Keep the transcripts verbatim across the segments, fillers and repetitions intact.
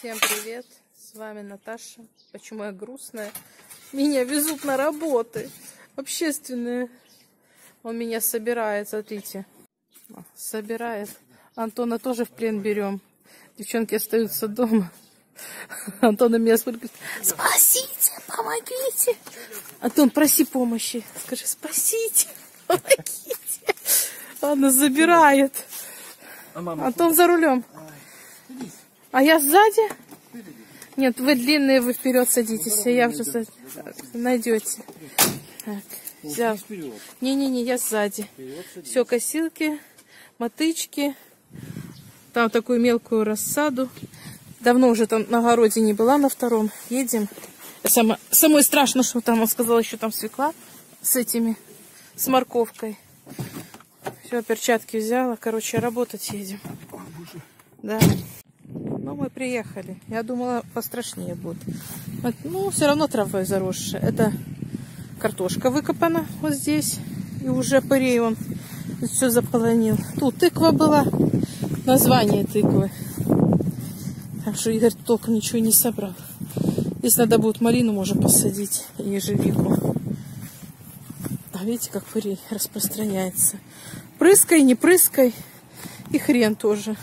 Всем привет, с вами Наташа. Почему я грустная? Меня везут на работы общественные. Он меня собирает, смотрите. Собирает. Антона тоже в плен берем. Девчонки остаются дома. Антон на меня смотрит, спасите, помогите. Антон, проси помощи. Скажи, спасите, помогите. Она забирает. Антон за рулем. А я сзади? Нет, вы длинные, вы вперед садитесь, а я уже сзади. Найдете. Так, взял. Не-не-не, я сзади. Все, косилки, мотычки. Там такую мелкую рассаду. Давно уже там на огороде не была, на втором. Едем. Само, самое страшное, что там, он сказал, еще там свекла с этими, с морковкой. Все, перчатки взяла. Короче, работать едем. Да. Ну, мы приехали. Я думала, пострашнее будет. Ну, все равно травой заросшая. Это картошка выкопана вот здесь. И уже пырей он все заполонил. Тут тыква была. Название тыквы. Так что Игорь толком ничего не собрал. Здесь надо будет малину, можно посадить. И ежевику. А видите, как пырей распространяется. Прыскай, не прыскай. И хрен тоже.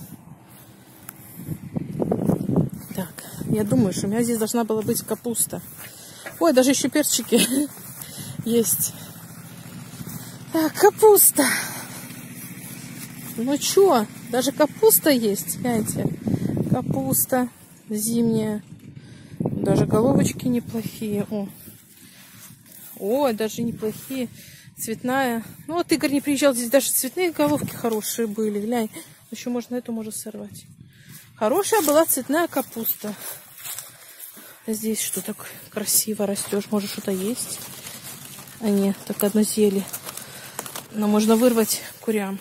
Так, я думаю, что у меня здесь должна была быть капуста. Ой, даже еще перчики есть. Так, капуста. Ну что, даже капуста есть, знаете. Капуста зимняя. Даже головочки неплохие. О, Ой, даже неплохие. Цветная. Ну вот Игорь не приезжал, здесь даже цветные головки хорошие были. Глянь, еще можно эту можно сорвать. Хорошая была цветная капуста. Здесь что так красиво растешь. Может, что-то есть? А нет, так одно зелье. Но можно вырвать курям.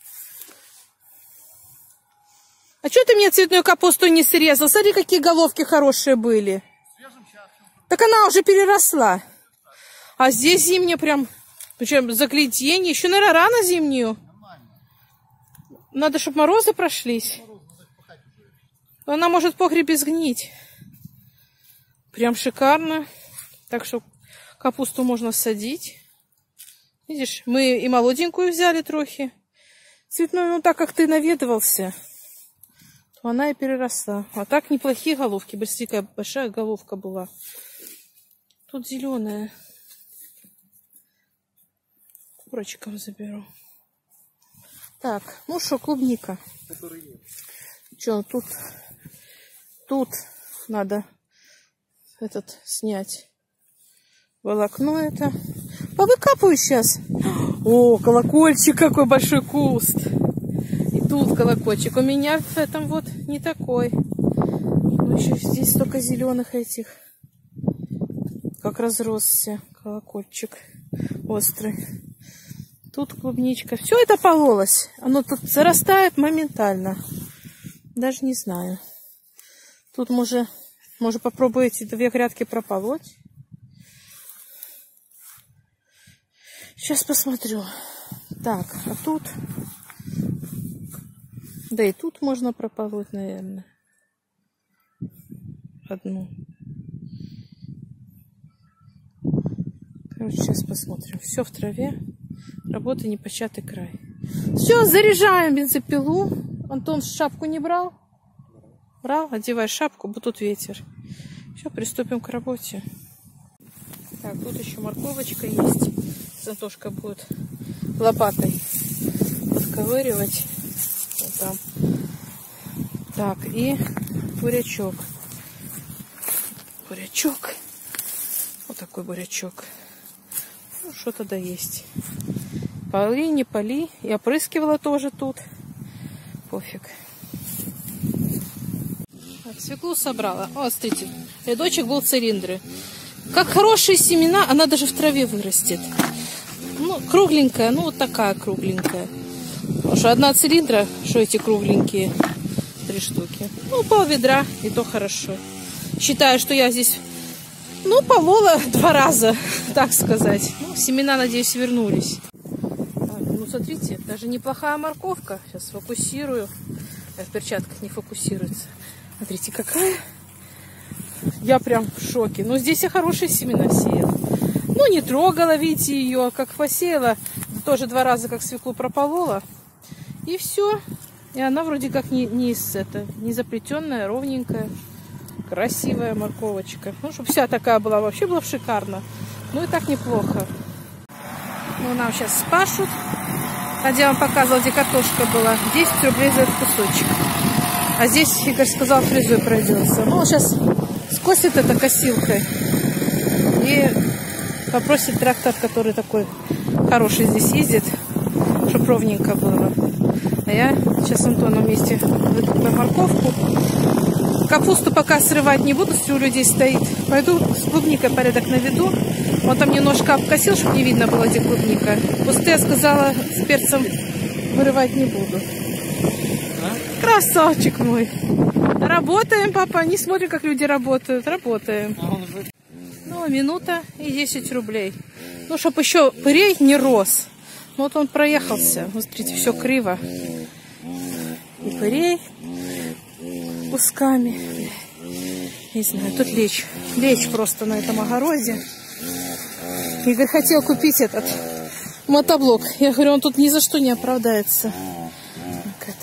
А что ты мне цветную капусту не срезал? Смотри, какие головки хорошие были. Так она уже переросла. А здесь зимняя прям... Причем загляденье. Еще, наверное, рано зимнюю. Надо, чтобы морозы прошлись. Она может в погребе сгнить. Прям шикарно. Так что капусту можно садить. Видишь, мы и молоденькую взяли трохи. Цветную, ну так как ты наведывался, то она и переросла. А так неплохие головки. Быстренькая большая головка была. Тут зеленая. Курочкам заберу. Так, ну что, клубника. Что, тут, тут надо этот снять волокно это. Повыкапываю сейчас. О, колокольчик, какой большой куст. И тут колокольчик. У меня в этом вот не такой. Ну, еще здесь столько зеленых этих. Как разросся колокольчик острый. Тут клубничка. Все это пололось. Оно тут зарастает моментально. Даже не знаю. Тут может, может попробовать эти две грядки прополоть. Сейчас посмотрю. Так, а тут... Да и тут можно прополоть, наверное. Одну. Короче, сейчас посмотрим. Все в траве. Работа непочатый край. Все, заряжаем бензопилу. Антон шапку не брал? Брал? Одевай шапку, бо тут ветер. Все, приступим к работе. Так, тут еще морковочка есть. Антошка будет лопатой подковыривать. Вот там. Так, и бурячок. Бурячок. Вот такой бурячок. Ну, что-то да есть. Поли, не поли. И опрыскивала тоже тут. Пофиг. Так, свеклу собрала. О, смотрите, рядочек был цилиндры. Как хорошие семена, она даже в траве вырастет. Ну, кругленькая, ну вот такая кругленькая. Потому что одна цилиндра, что эти кругленькие, три штуки. Ну, пол ведра, и то хорошо. Считаю, что я здесь, ну, полола два раза, так сказать. Ну, семена, надеюсь, вернулись. Так, ну, смотрите, даже неплохая морковка. Сейчас фокусирую. В перчатках не фокусируется. Смотрите, какая. Я прям в шоке. Но здесь я хорошие семена сеяла. Ну, не трогала, видите, ее, как посеяла. Тоже два раза как свеклу прополола. И все. И она вроде как не, не, это, не заплетенная, ровненькая, красивая морковочка. Ну, чтобы вся такая была, вообще было шикарно. Ну и так неплохо. Ну, нам сейчас спашут. Хотя я вам показывала, где картошка была. десять рублей за этот кусочек. А здесь, Игорь сказал, фрезой пройдется. Ну, он сейчас скосит это косилкой. И попросит трактор, который такой хороший здесь ездит, чтобы ровненько было. А я сейчас с Антоном вместе выкопаю морковку. Капусту пока срывать не буду, все у людей стоит. Пойду с клубникой порядок наведу. Он там немножко обкосил, чтобы не видно было, где клубника. Кусты, я сказала, с перцем вырывать не буду. А? Красавчик мой. Работаем, папа. Не смотрим, как люди работают. Работаем. Ну, минута и десять рублей. Ну, чтобы еще пырей не рос. Ну, вот он проехался. Вот, смотрите, все криво. И пырей кусками. Не знаю, тут лечь. Лечь просто на этом огороде. Игорь хотел купить этот мотоблок. Я говорю, он тут ни за что не оправдается. Какая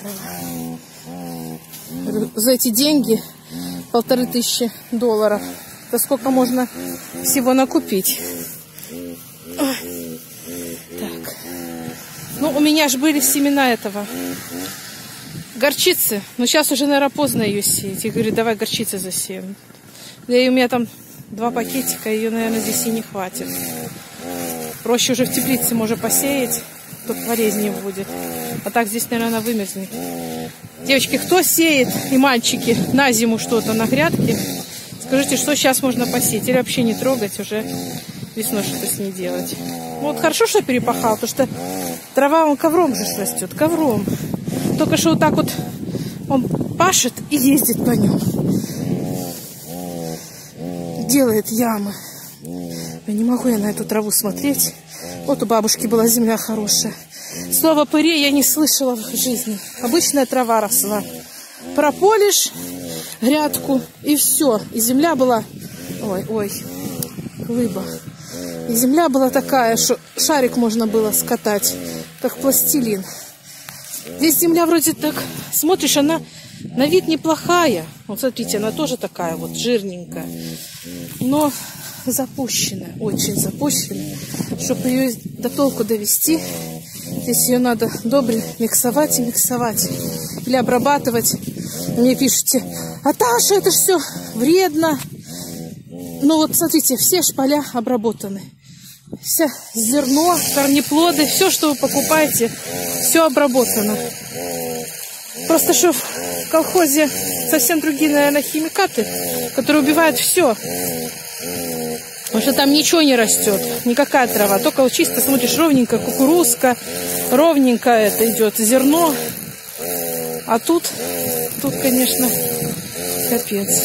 трава. За эти деньги полторы тысячи долларов. Это сколько можно всего накупить. Ой. Так. Ну, у меня же были семена этого. Горчицы. Но сейчас уже, наверное, поздно ее сеять. Я говорю, давай горчицы засеем. Да и у меня там два пакетика, ее, наверное, здесь и не хватит. Проще уже в теплице можно посеять, тут полезнее будет. А так здесь, наверное, она вымерзнет. Девочки, кто сеет, и мальчики, на зиму что-то на грядке, скажите, что сейчас можно посеять? Или вообще не трогать, уже весной что-то с ней делать. Ну, вот хорошо, что перепахал, потому что трава, он ковром же растет, ковром. Только что вот так вот он пашет и ездит по нем. Делает ямы. Я не могу я на эту траву смотреть. Вот у бабушки была земля хорошая. Слово пырей я не слышала в жизни. Обычная трава росла. Прополишь грядку и все. И земля была... Ой, ой, глыба. И земля была такая, что шарик можно было скатать, как пластилин. Здесь земля вроде так, смотришь, она на вид неплохая. Вот смотрите, она тоже такая вот жирненькая. Но запущенная, очень запущенная. Чтобы ее до толку довести, здесь ее надо добре миксовать и миксовать. Или обрабатывать. Мне пишите, Аташа, это ж все вредно. Ну вот смотрите, все шпаля обработаны. Все зерно, корнеплоды, все, что вы покупаете, все обработано. Просто что в колхозе совсем другие, наверное, химикаты, которые убивают все. Потому что там ничего не растет, никакая трава. Только вот чисто смотришь, ровненько кукурузка, ровненько это идет зерно. А тут, тут, конечно, капец.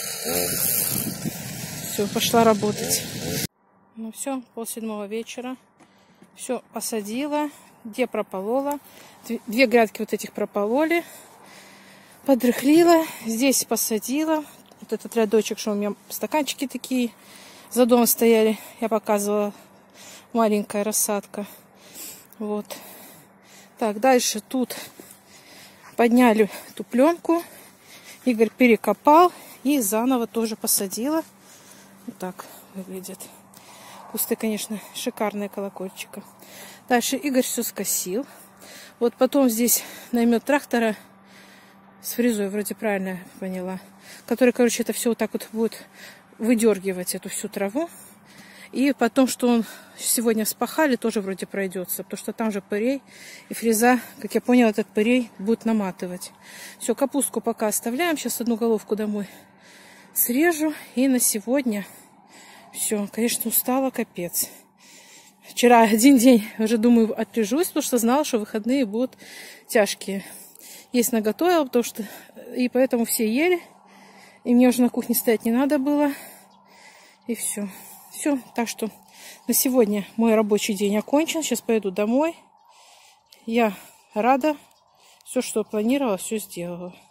Все, пошла работать. Ну все, полседьмого вечера. Все посадила, где прополола. Две грядки вот этих пропололи. Подрыхлила. Здесь посадила. Вот этот рядочек, что у меня стаканчики такие за домом стояли. Я показывала. Маленькая рассадка. Вот. Так, дальше тут подняли эту пленку. Игорь перекопал. И заново тоже посадила. Вот так выглядит. Кусты, конечно, шикарные колокольчика. Дальше Игорь все скосил. Вот потом здесь наймет трактора с фрезой, вроде правильно я поняла, который, короче, это все вот так вот будет выдергивать, эту всю траву. И потом, что он сегодня вспахали, тоже вроде пройдется, потому что там же пырей, и фреза, как я поняла, этот пырей будет наматывать. Все, капустку пока оставляем. Сейчас одну головку домой срежу. И на сегодня все. Конечно, устала, капец. Вчера один день уже, думаю, отлежусь, потому что знала, что выходные будут тяжкие. Есть наготовила, потому что... И поэтому все ели. И мне уже на кухне стоять не надо было. И все. Все. Так что на сегодня мой рабочий день окончен. Сейчас поеду домой. Я рада. Все, что планировала, все сделала.